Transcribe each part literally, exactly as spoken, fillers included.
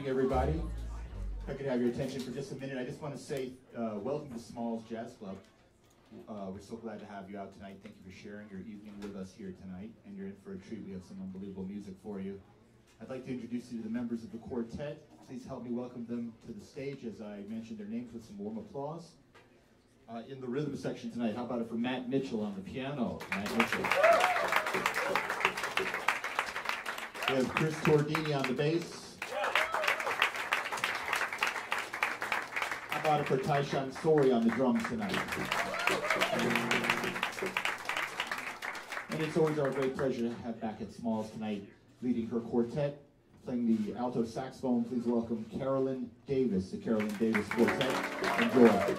evening, everybody. If I could have your attention for just a minute, I just want to say uh, welcome to Smalls Jazz Club. Uh, we're so glad to have you out tonight. Thank you for sharing your evening with us here tonight, and you're in for a treat. We have some unbelievable music for you. I'd like to introduce you to the members of the quartet. Please help me welcome them to the stage as I mention their names with some warm applause. Uh, in the rhythm section tonight, how about it for Matt Mitchell on the piano? Matt Mitchell. We have Chris Tordini on the bass. How about it for Taishan Sori on the drums tonight? And it's always our great pleasure to have back at Smalls tonight, leading her quartet, playing the alto saxophone. Please welcome Carolyn Davis, the Carolyn Davis Quartet. Enjoy.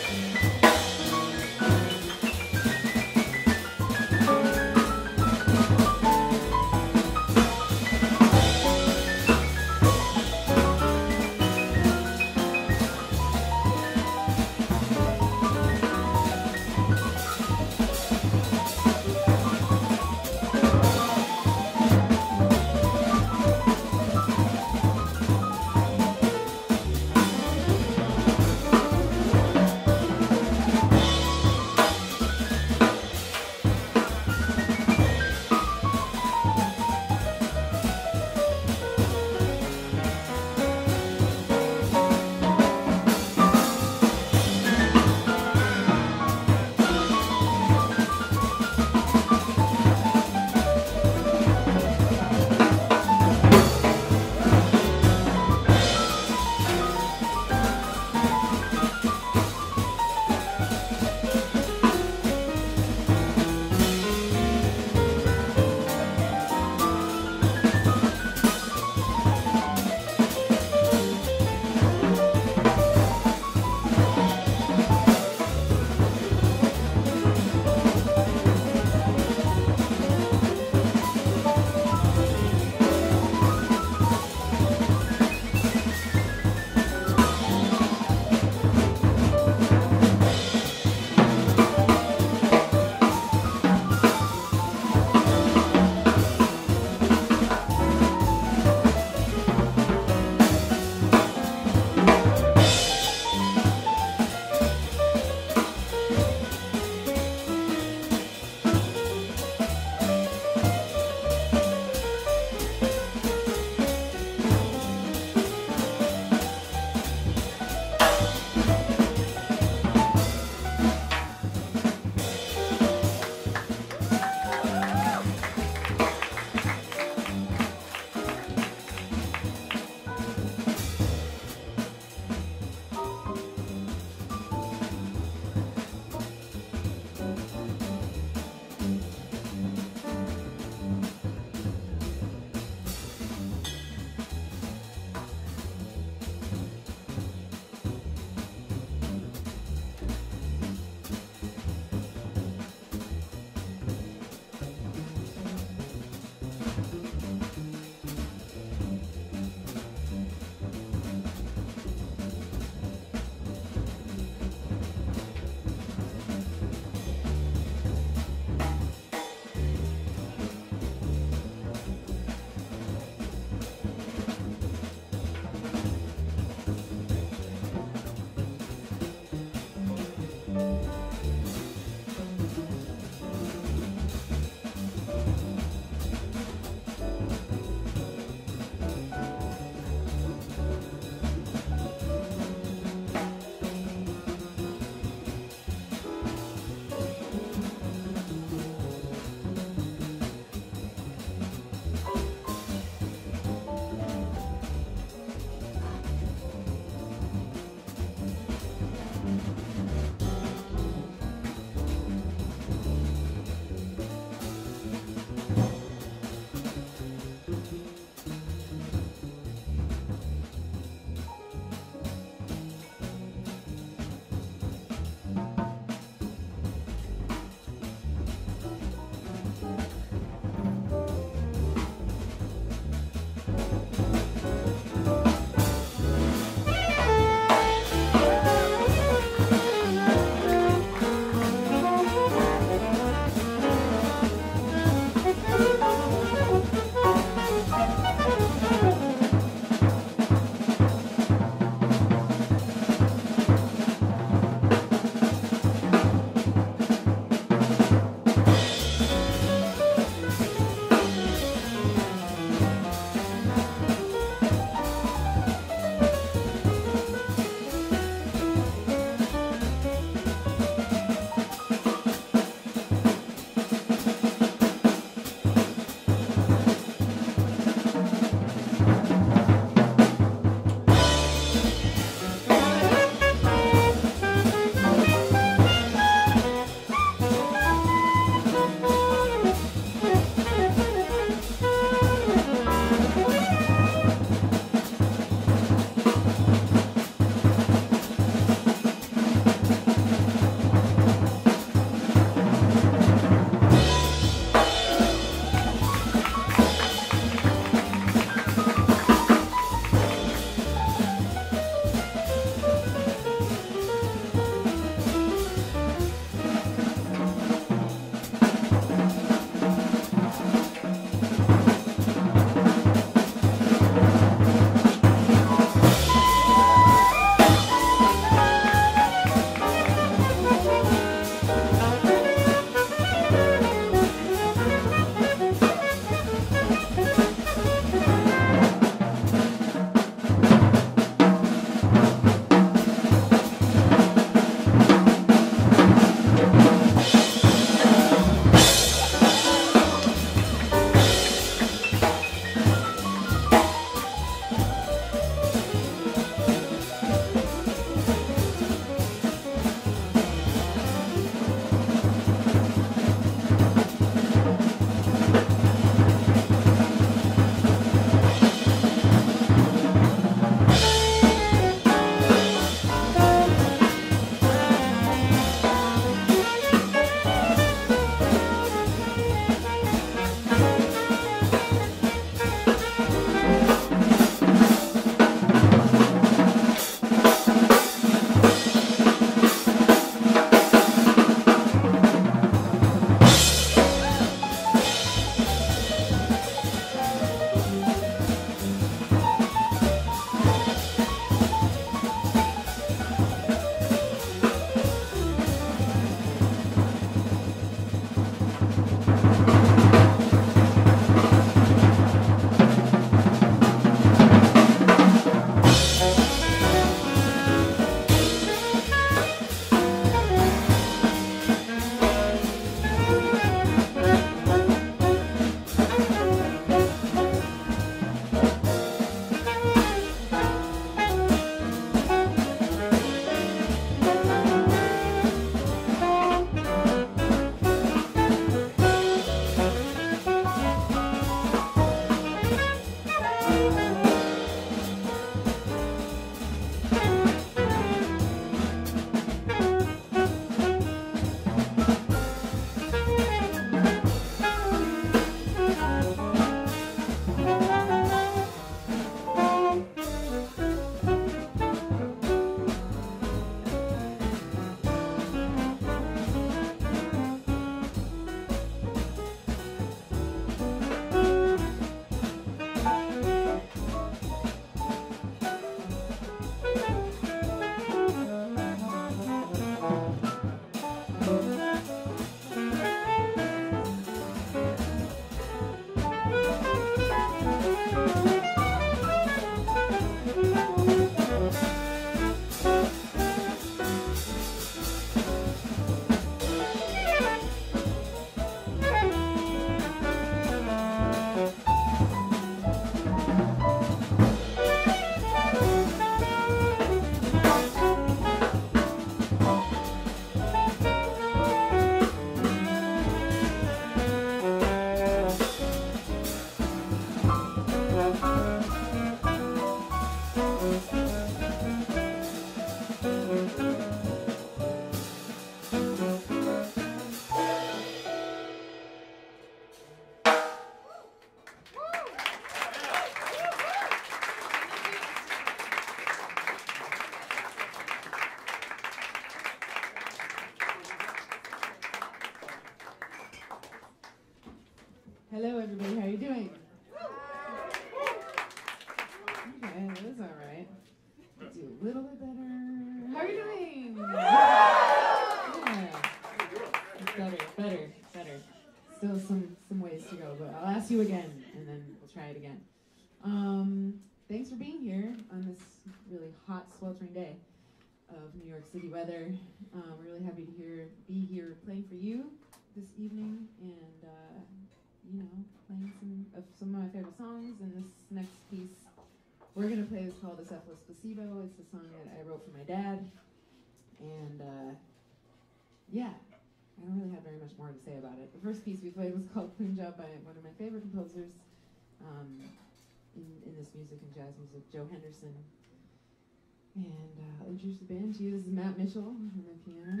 little bit better. How are you doing? Yeah. It's better, better, better. Still some, some ways to go, but I'll ask you again, and then we'll try it again. Um, thanks for being here on this really hot, sweltering day of New York City weather. Um, we're really happy to hear, be here playing for you this evening, and uh, you know, playing some of some of my favorite songs. And this next piece we're gonna play is called "Acephalous Placebo." It's a song that I wrote for my dad, and uh, yeah, I don't really have very much more to say about it. The first piece we played was called "Punjab" by one of my favorite composers um, in, in this music and jazz music, Joe Henderson. And uh, I'll introduce the band to you. This is Matt Mitchell on the piano.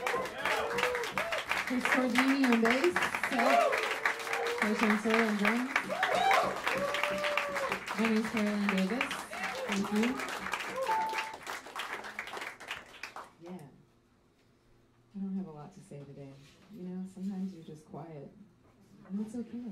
Chris Cordini on bass. Coach Chancellor on drums. My name is Caroline Davis. Thank you. Yeah. I don't have a lot to say today. You know, sometimes you're just quiet. And that's okay.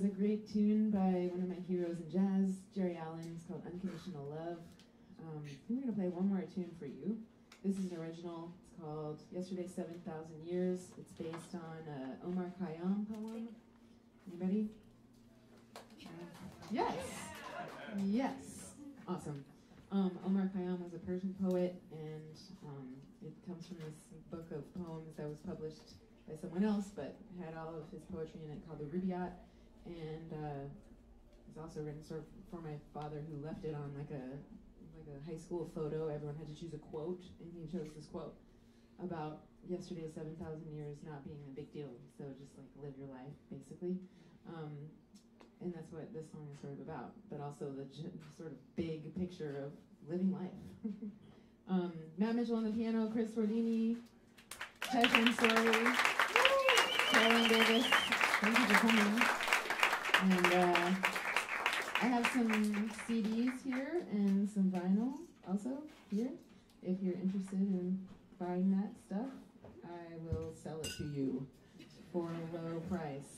was a great tune by one of my heroes in jazz, Jerry Allen. It's called Unconditional Love. Um, I think we're going to play one more tune for you. This is an original. It's called Yesterday seven thousand Years. It's based on a Omar Khayyam poem. Anybody? Uh, yes. Yes. Awesome. Um, Omar Khayyam was a Persian poet, and um, it comes from this book of poems that was published by someone else, but had all of his poetry in it, called the Rubaiyat. And uh, it's also written sort of for my father, who left it on like a like a high school photo. Everyone had to choose a quote, and he chose this quote about yesterday seven thousand years not being a big deal. So just like live your life, basically. Um, and that's what this song is sort of about, but also the g- sort of big picture of living life. um, Matt Mitchell on the piano, Chris Fordini, Cheshire Story, Carolyn Davis. Thank you for coming. And uh, I have some C Ds here and some vinyl also here. If you're interested in buying that stuff, I will sell it to you for a low price.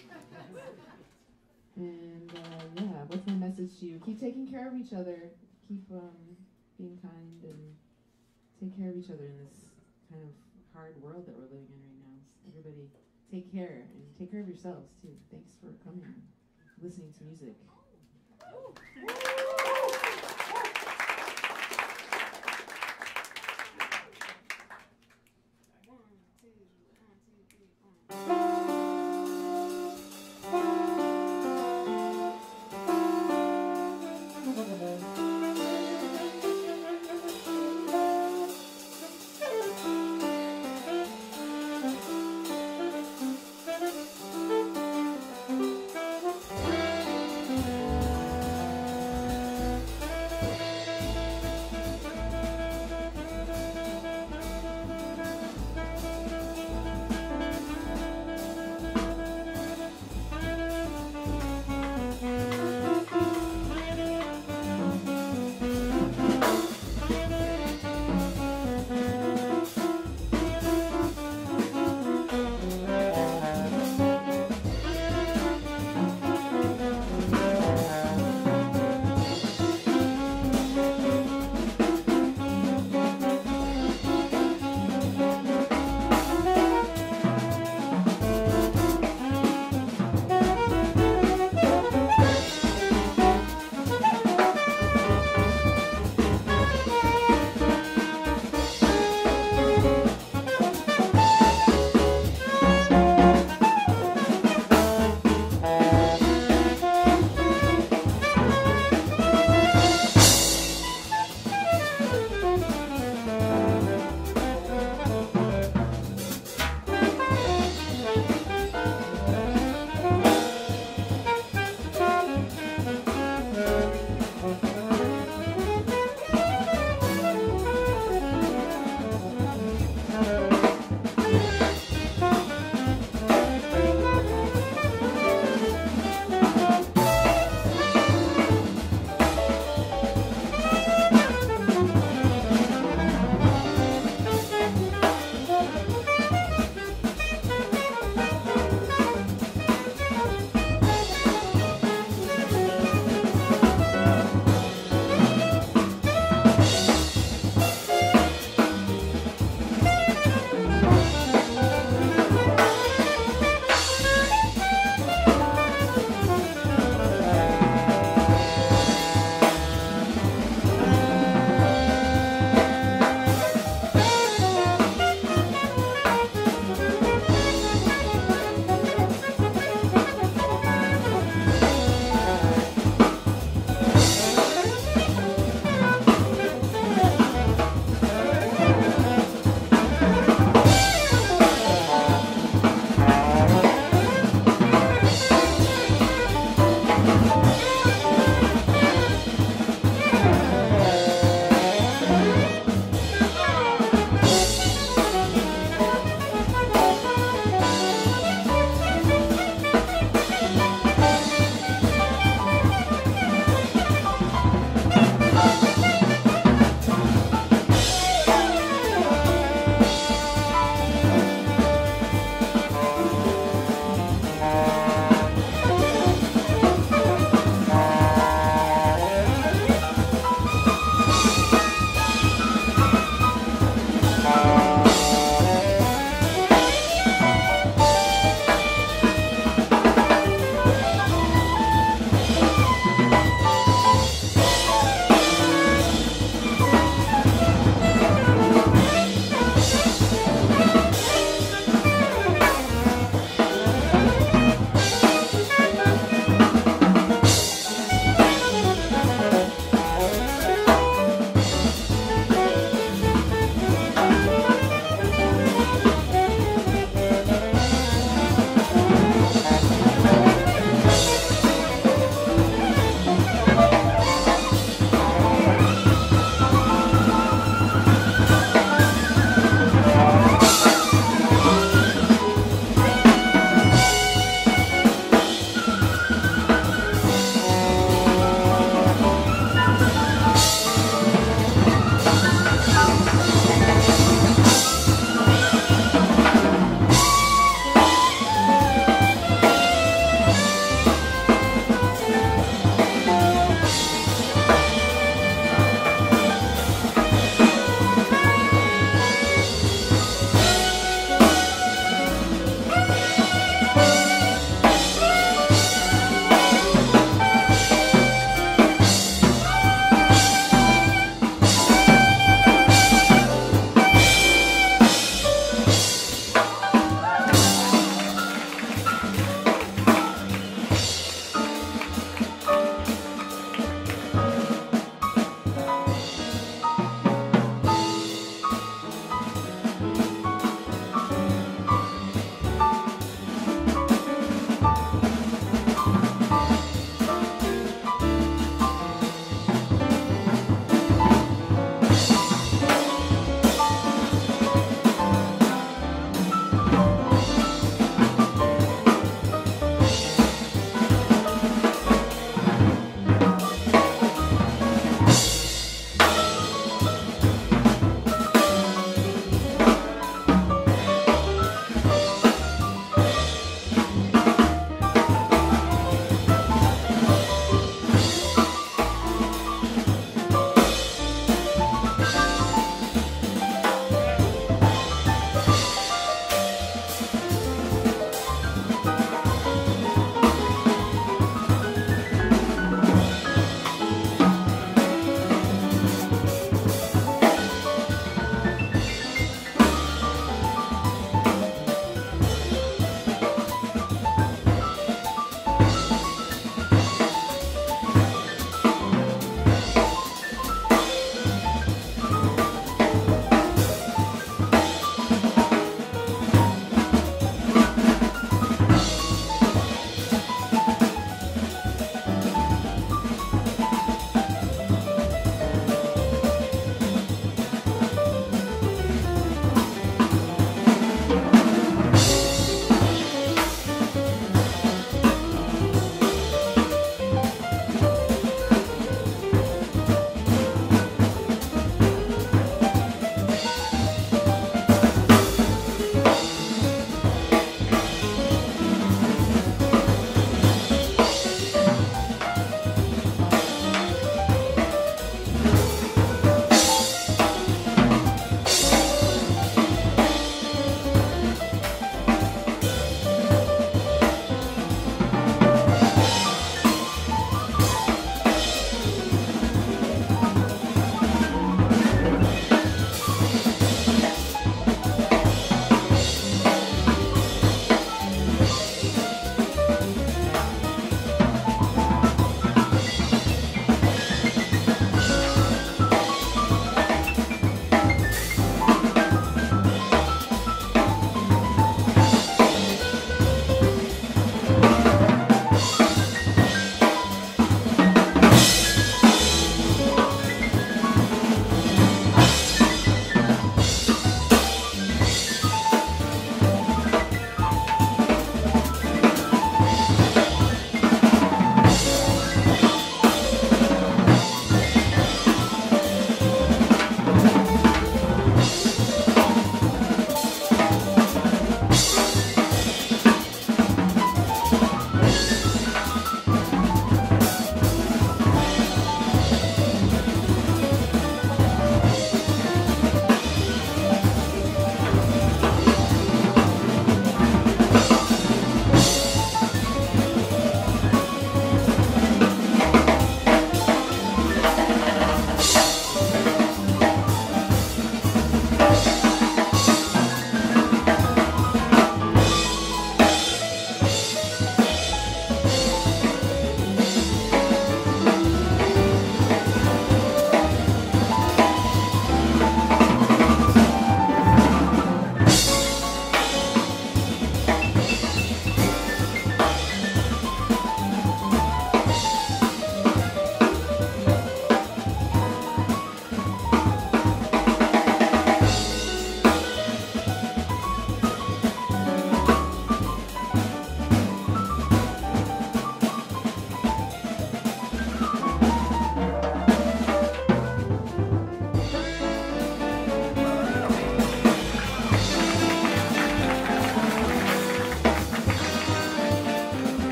And uh, yeah, what's my message to you? Keep taking care of each other. Keep um, being kind and take care of each other in this kind of hard world that we're living in right now. So everybody take care and take care of yourselves too. Thanks for coming and listening to music.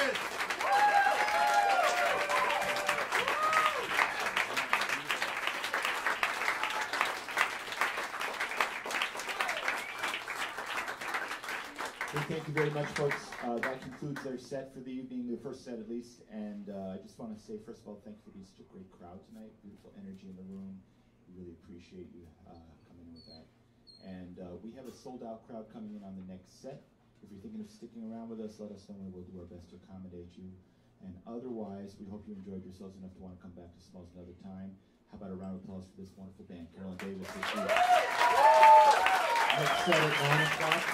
Thank you very much, folks. Uh, that concludes our set for the evening, the first set at least. And uh, I just want to say, first of all, thank you for being such a great crowd tonight. Beautiful energy in the room. We really appreciate you uh, coming in with that. And uh, we have a sold-out crowd coming in on the next set. If you're thinking of sticking around with us, let us know and we'll do our best to accommodate you. And otherwise, we hope you enjoyed yourselves enough to want to come back to Smalls another time. How about a round of applause for this wonderful band, Carolyn Davis. Next set at nine o'clock.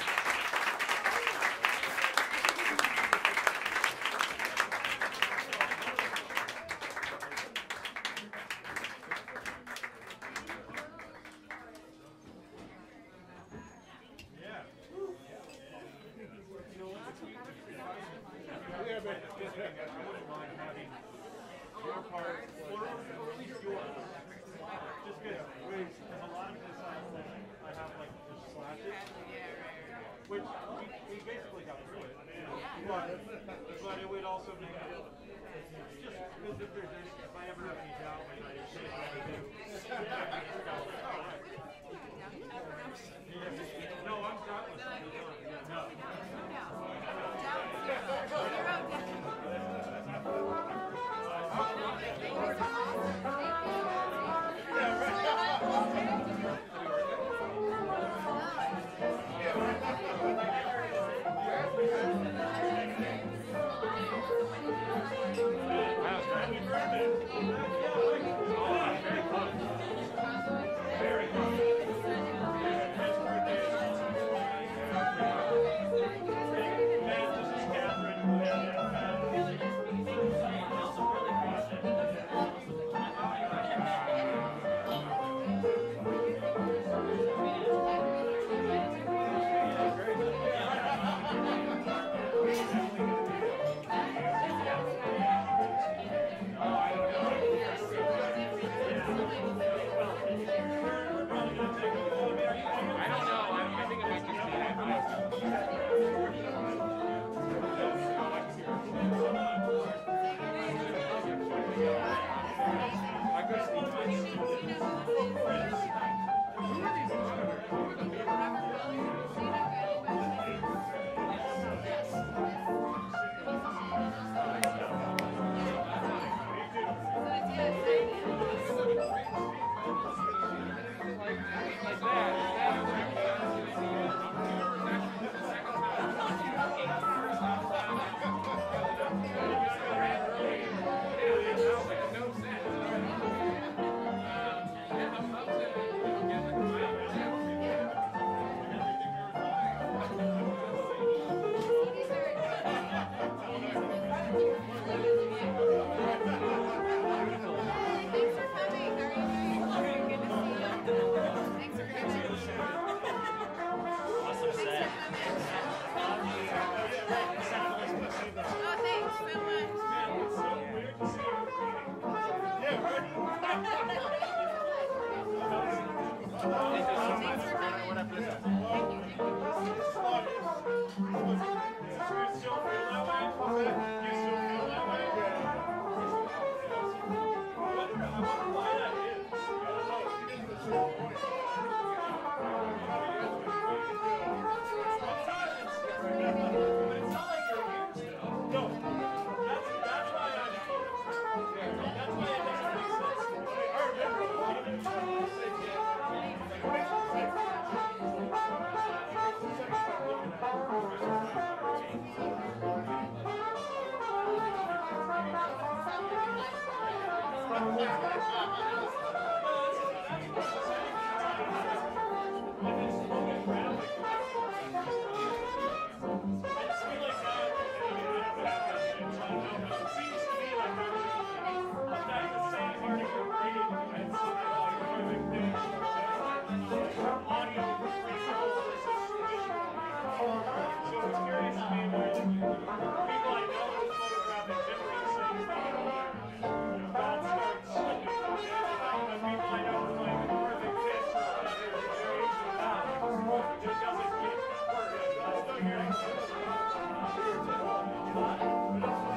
Thank you.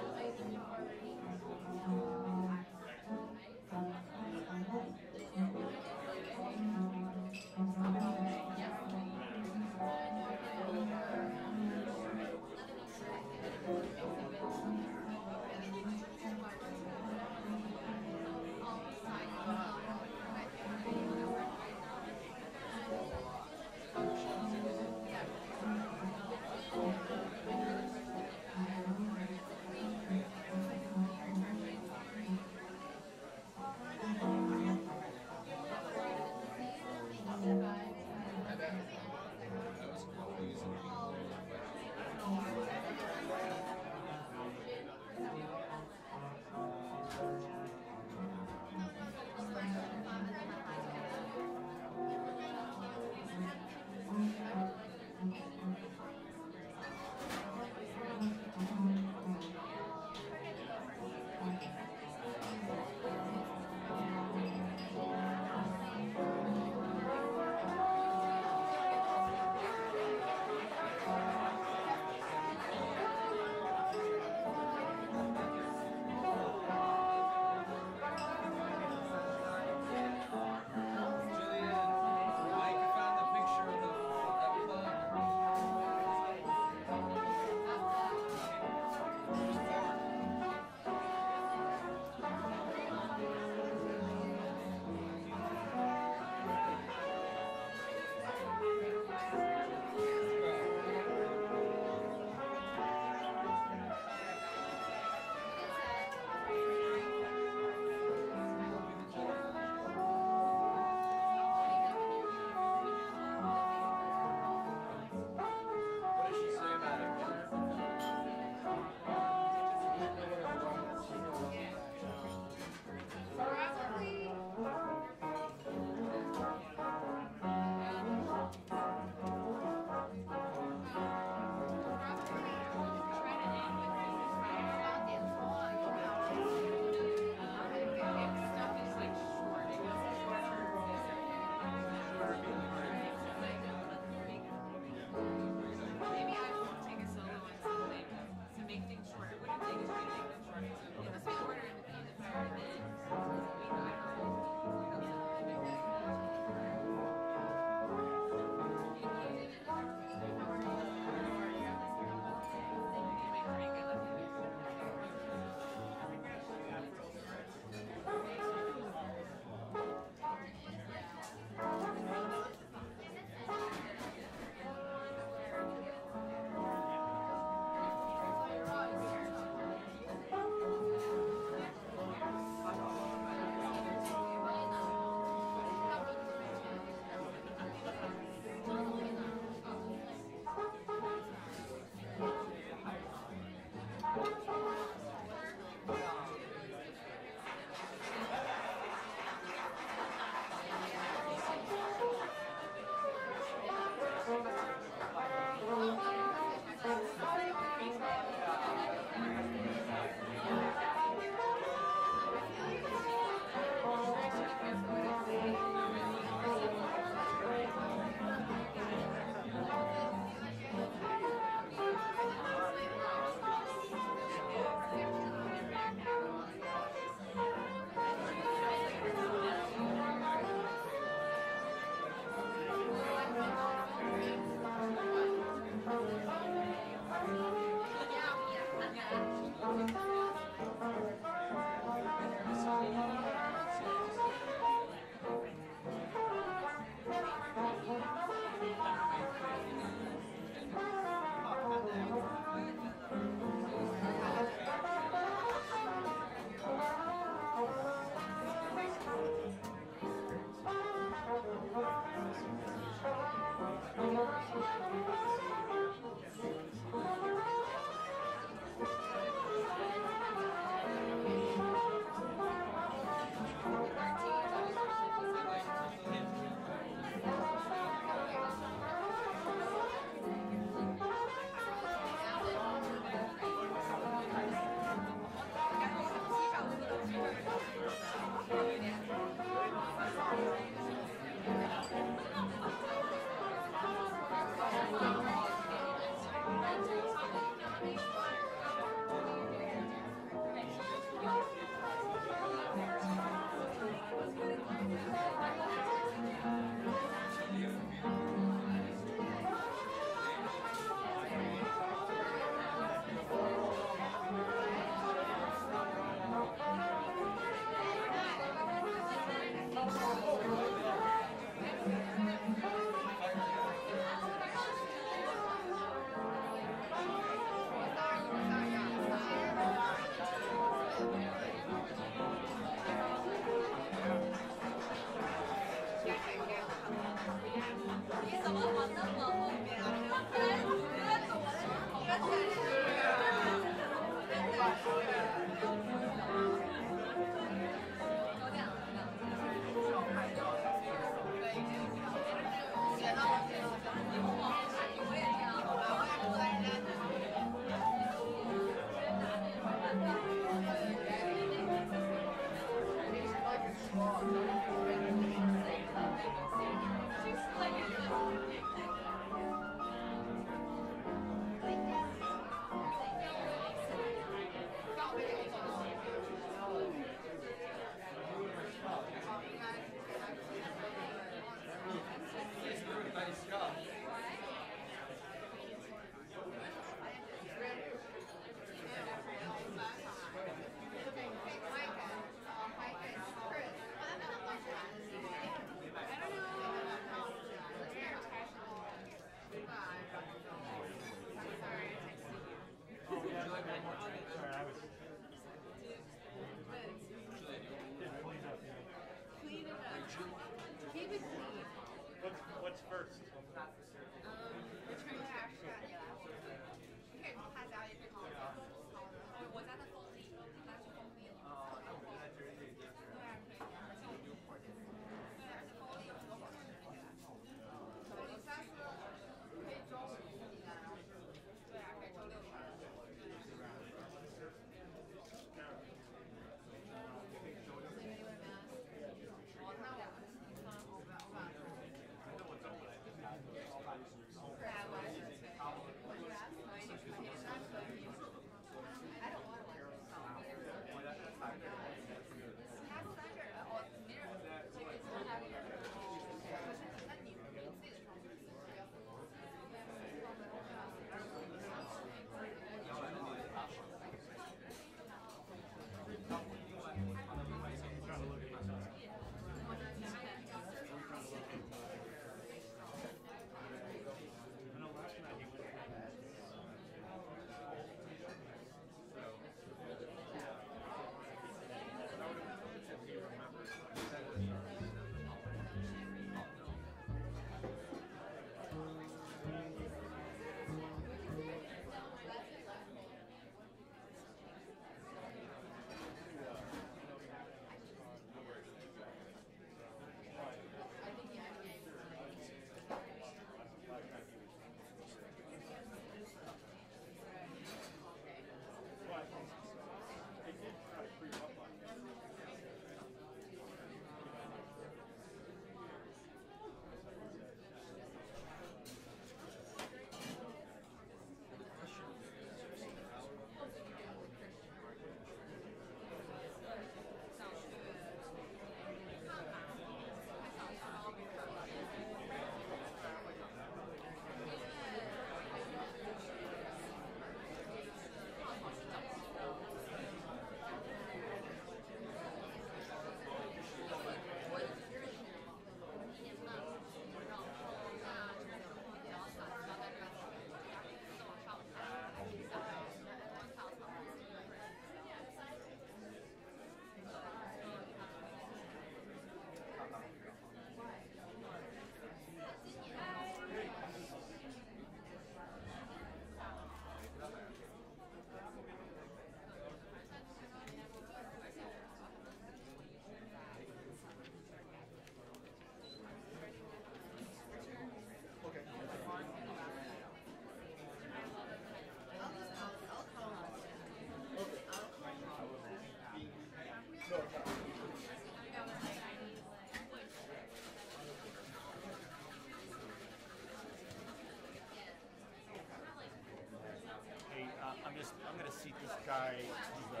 Hey, uh, I'm just, I'm gonna seat this guy. He's, uh,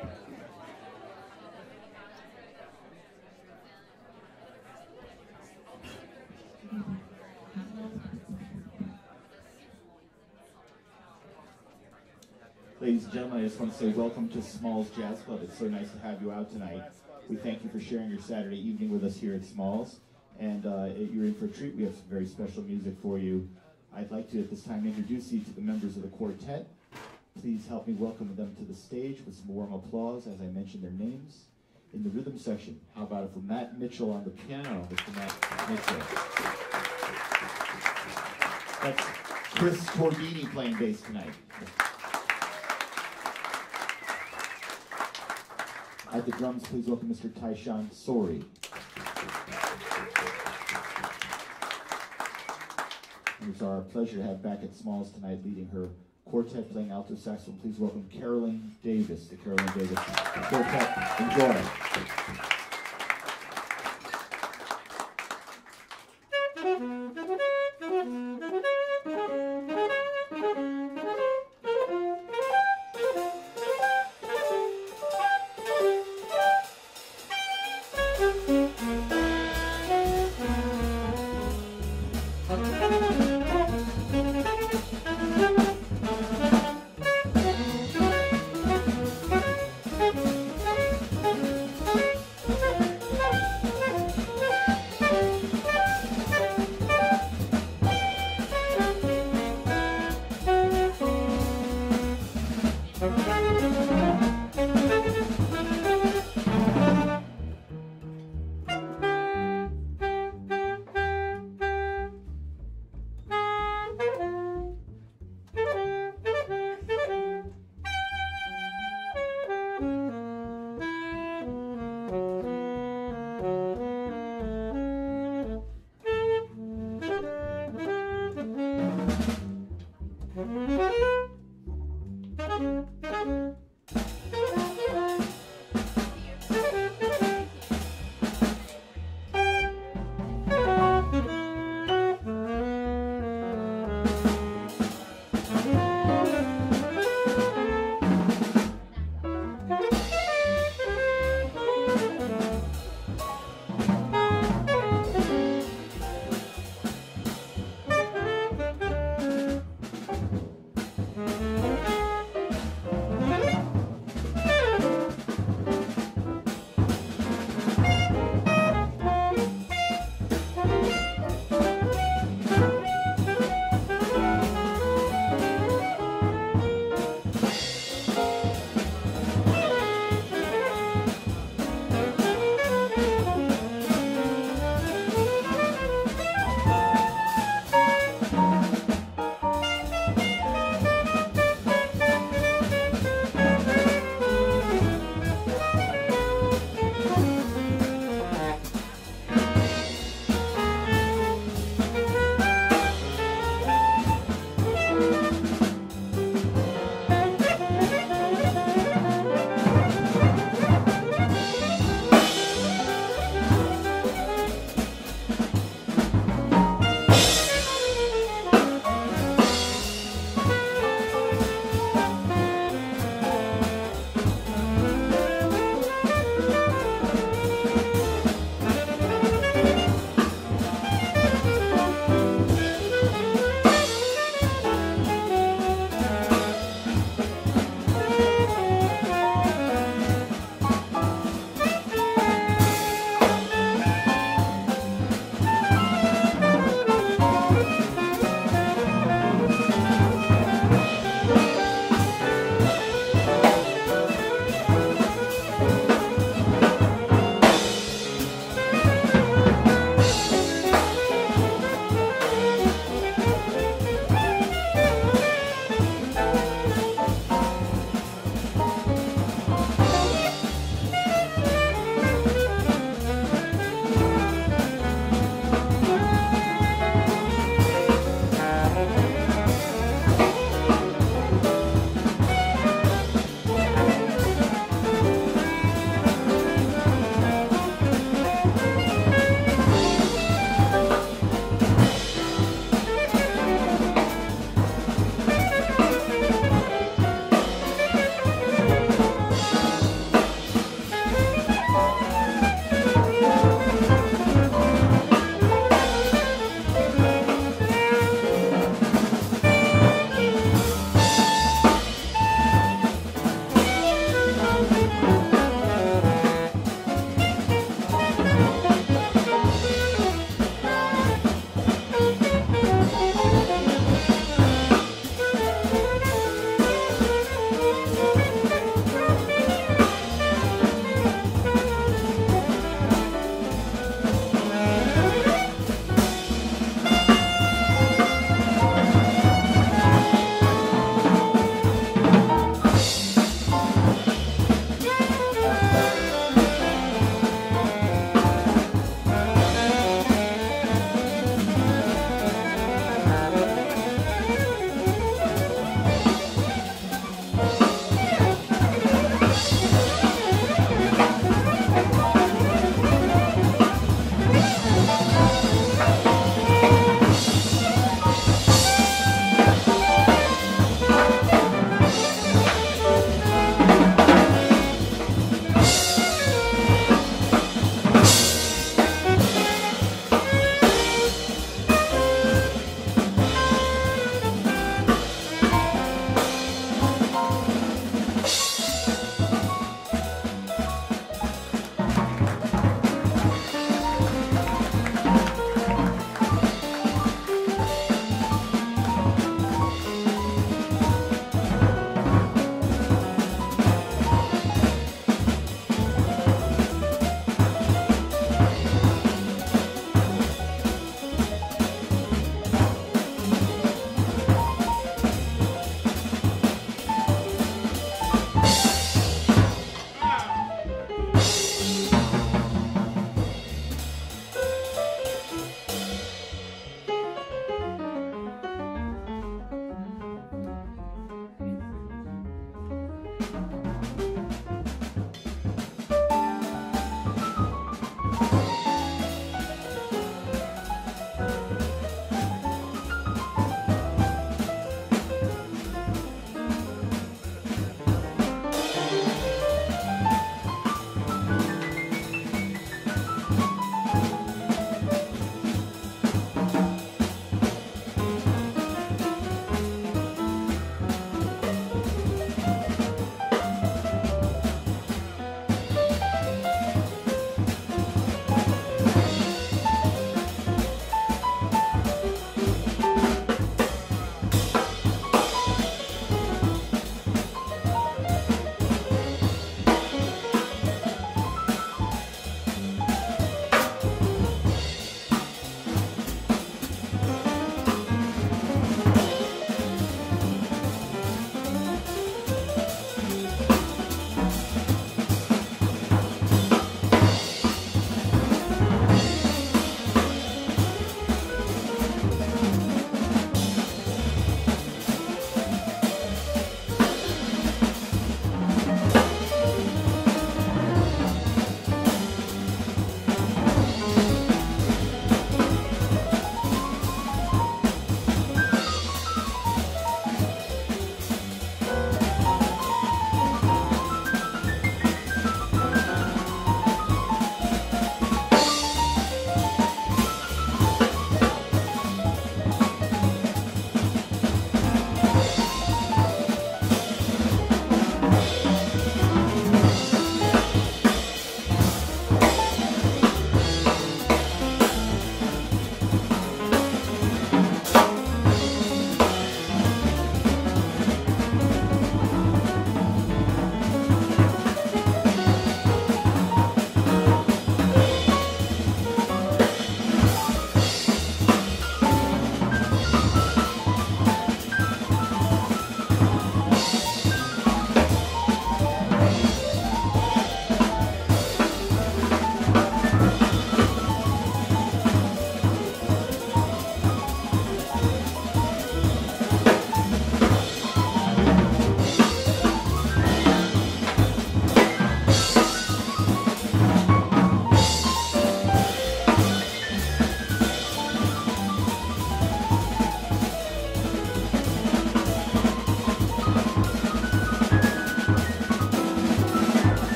Ladies and gentlemen, I just want to say welcome to Smalls Jazz Club. It's so nice to have you out tonight. We thank you for sharing your Saturday evening with us here at Smalls. And uh, you're in for a treat. We have some very special music for you. I'd like to, at this time, introduce you to the members of the quartet. Please help me welcome them to the stage with some warm applause as I mention their names. In the rhythm section, how about it for Matt Mitchell on the piano, Mister Matt Mitchell. That's Chris Tordini playing bass tonight. At the drums, please welcome Mister Taishan Sori. It's our pleasure to have back at Smalls tonight leading her quartet playing alto saxophone. Please welcome Carolyn Davis, the Carolyn Davis Quartet. Enjoy.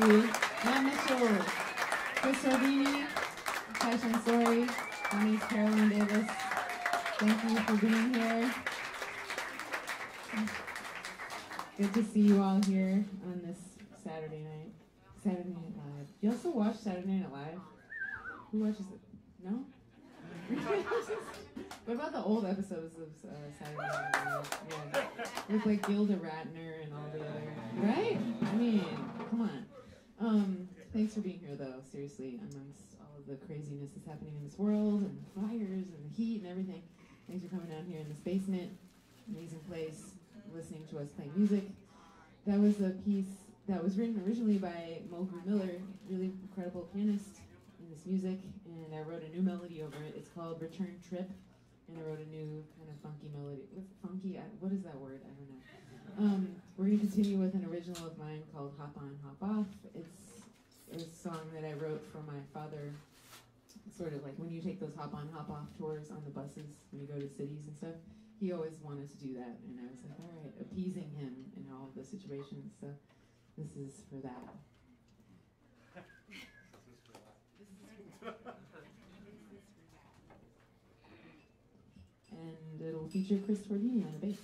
you. Matt Mitchell, Chris Sardini, Tyson Story, my name's Carolyn Davis. Thank you for being here. Good to see you all here on this Saturday night. Saturday Night Live. You also watch Saturday Night Live? Who watches it? No? What about the old episodes of uh, Saturday Night Live? Yeah. With like Gilda Radner and all the other, right? I mean, come on. Um, thanks for being here though, seriously, amongst all of the craziness that's happening in this world, and the fires, and the heat, and everything. Thanks for coming down here in this basement. Amazing place, listening to us play music. That was a piece that was written originally by Mohu Miller, really incredible pianist in this music, and I wrote a new melody over it. It's called Return Trip, and I wrote a new kind of funky melody. What's funky? I, what is that word? I don't know. Um, we're going to continue with an original of mine called Hop On, Hop Off. It's a song that I wrote for my father, sort of like when you take those hop on, hop off tours on the buses, when you go to cities and stuff. He always wanted to do that, and I was like, all right, appeasing him in all of the situations, so this is for that. And it'll feature Chris Tordini on the bass.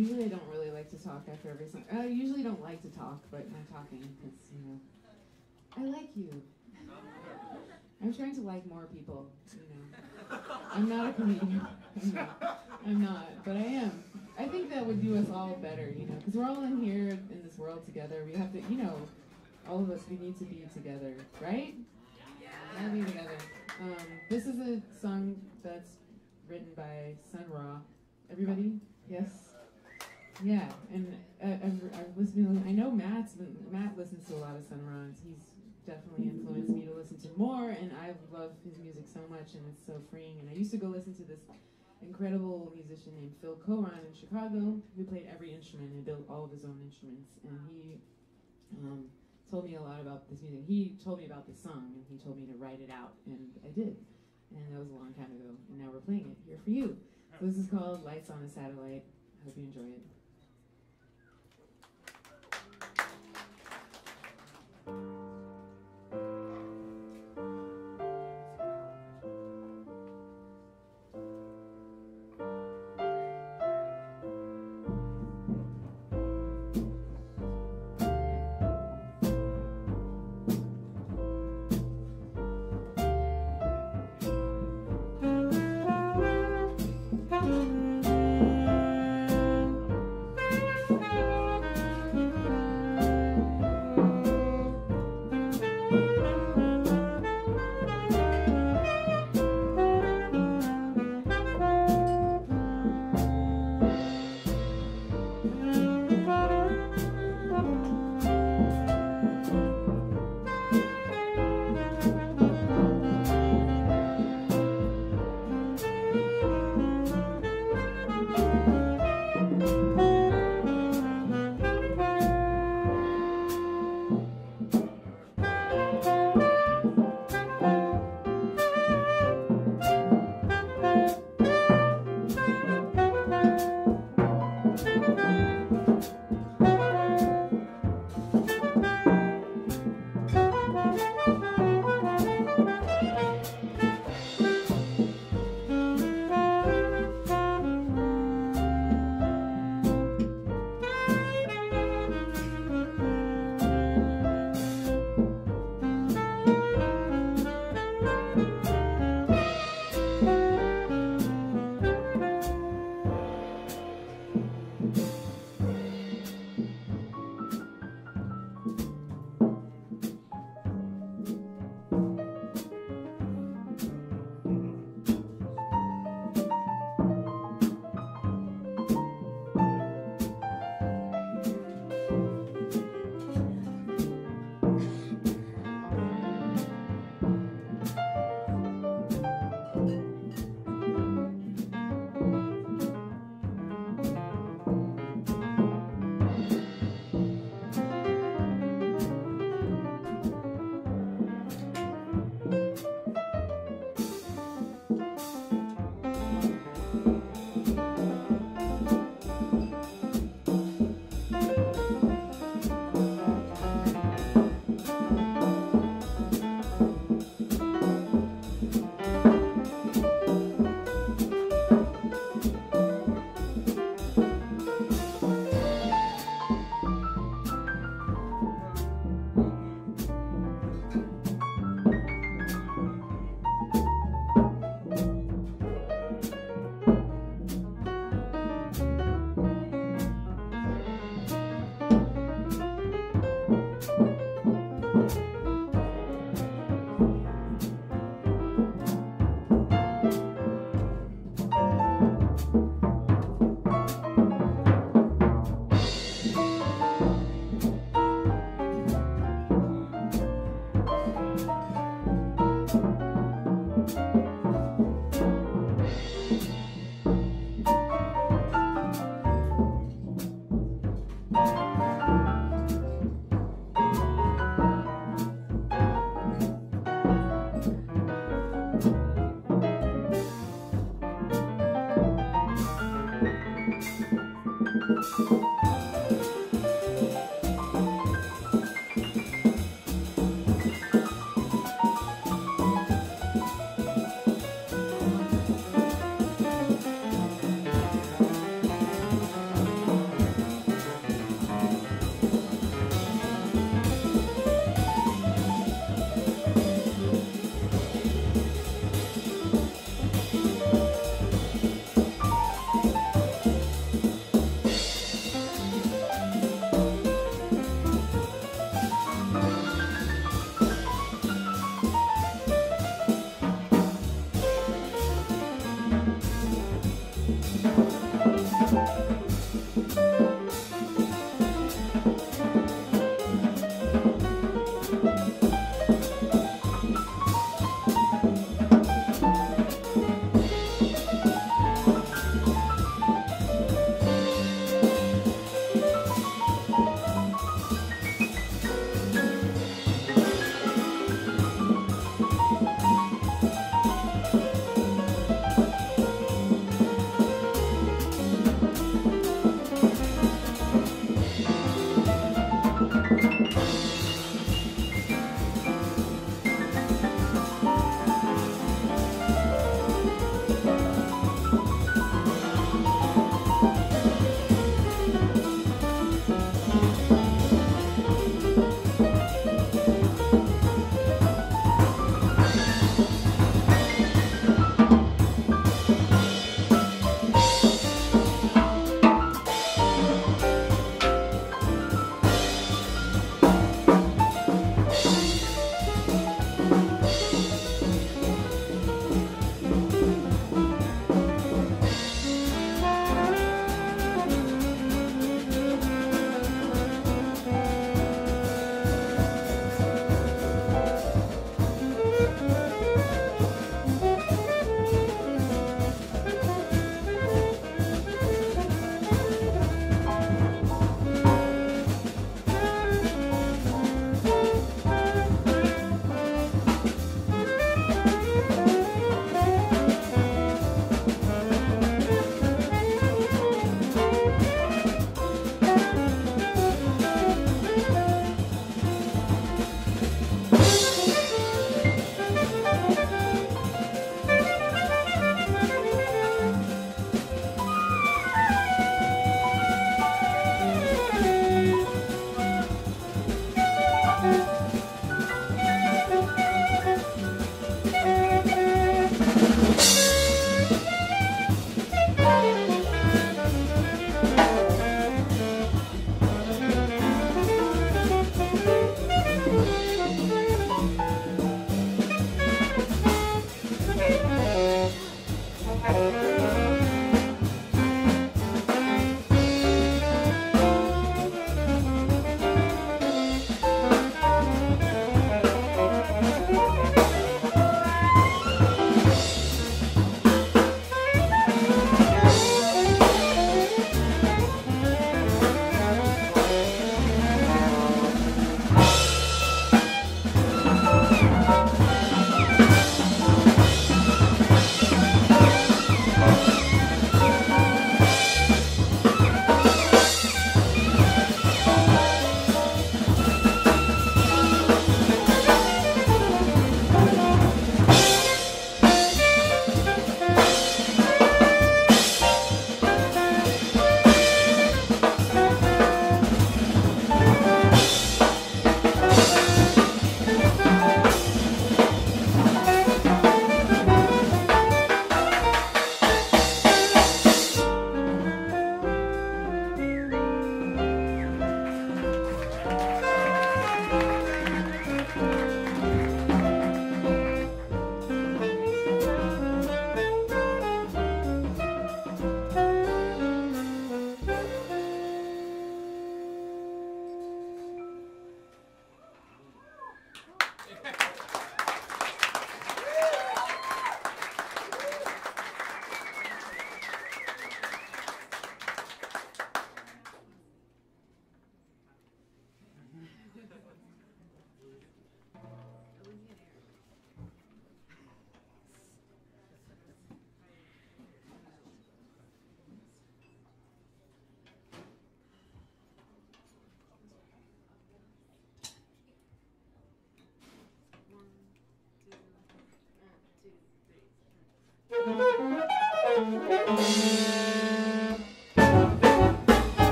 usually I don't really like to talk after every song. I usually don't like to talk, but I'm talking because, you know, I like you. I'm trying to like more people, you know. I'm not a comedian. I'm not. I'm not, but I am. I think that would do us all better, you know, because we're all in here in this world together. We have to, you know, all of us, we need to be together, right? Yeah. Be together. Um, this is a song that's written by Sun Ra. Everybody? Yes? Yeah, and uh, I've, I've listened to, I know Matt's been, Matt listens to a lot of Sun Ra, and he's definitely influenced me to listen to more, and I love his music so much, and it's so freeing. And I used to go listen to this incredible musician named Phil Coran in Chicago, who played every instrument and built all of his own instruments, and he um, told me a lot about this music. He told me about this song, and he told me to write it out, and I did. And that was a long time ago, and now we're playing it here for you. So this is called Lights on a Satellite. I hope you enjoy it.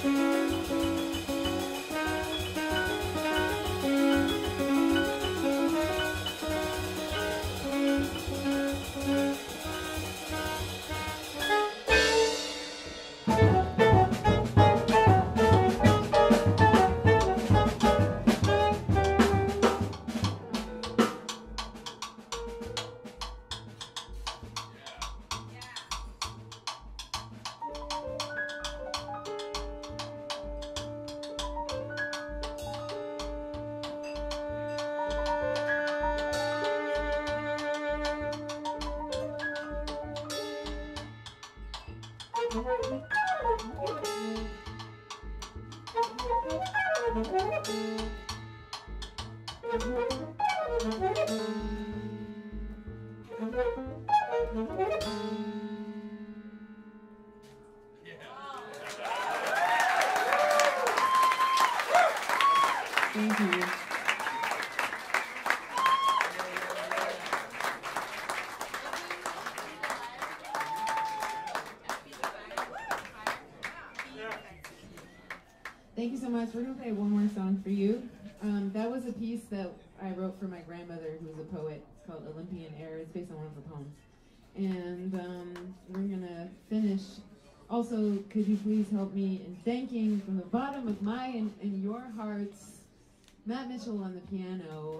Thank you. Thank you so much. We're going to play one more song for you. Um, that was a piece that I wrote for my grandmother, who's a poet. It's called Olympian Air. It's based on one of her poems. And um, we're going to finish. Also, could you please help me in thanking from the bottom of my and, and your hearts, Matt Mitchell on the piano.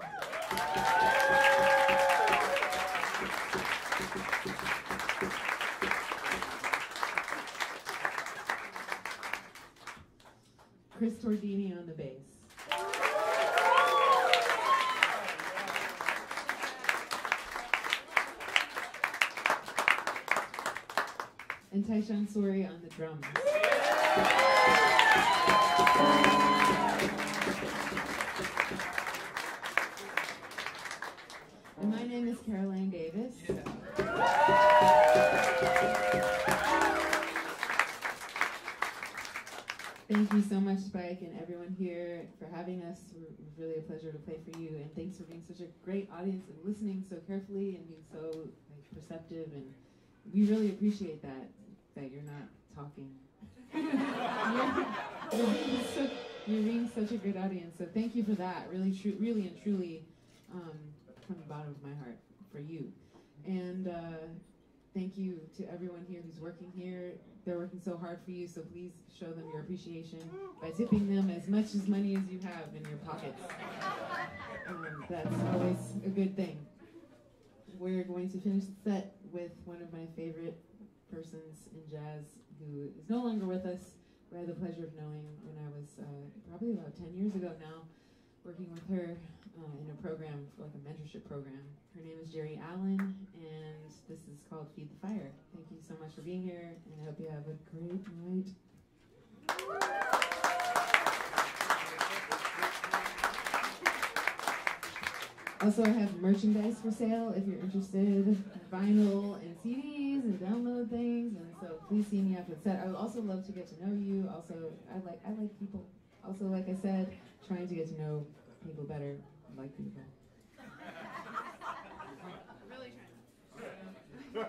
Chris Tordini on the bass. And Taishan Suri on the drums. And my name is Caroline Davis. Yeah. Thank you so much, Spike, and everyone here for having us. It was really a pleasure to play for you, and thanks for being such a great audience and listening so carefully and being so like, perceptive. And we really appreciate that, that you're not talking. you're, you're, being so, you're being such a good audience, so thank you for that. Really, tru- really and truly, um, from the bottom of my heart, for you. And uh, thank you to everyone here who's working here. They're working so hard for you, so please show them your appreciation by tipping them as much as money as you have in your pockets. Um, that's always a good thing. We're going to finish the set with one of my favorite persons in jazz who is no longer with us, who I had the pleasure of knowing when I was uh, probably about ten years ago now, working with her uh, in a program, like a mentorship program. Her name is Jerry Allen, and this is called Feed the Fire. Thank you so much for being here, and I hope you have a great night. Also, I have merchandise for sale if you're interested, vinyl and C Ds and download things, and so please see me after the set. I would also love to get to know you. Also, I like I like people. Also, like I said, trying to get to know people better, like people. Really trying.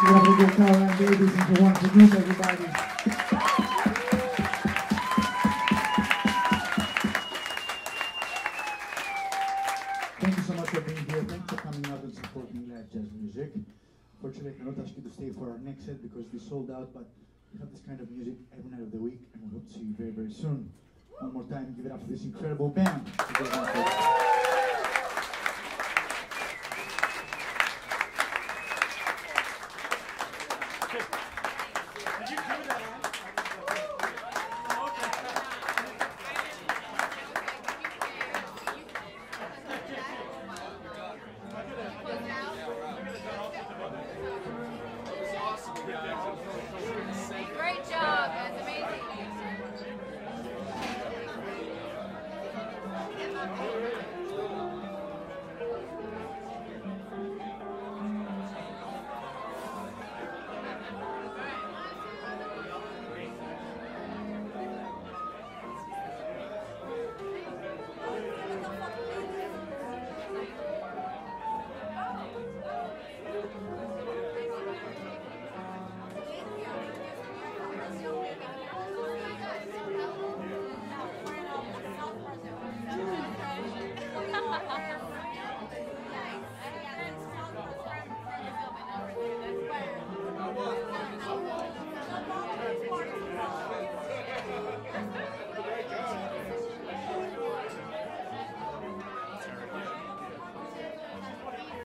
We're going to get Caroline Davies into one to greet everybody. Thank you so much for being here. Thanks for coming out and supporting live jazz music. Fortunately, I cannot ask you to stay for our next set because we sold out, but we have this kind of music every night of the week, and we hope to see you very, very soon. One more time, give it up for this incredible band.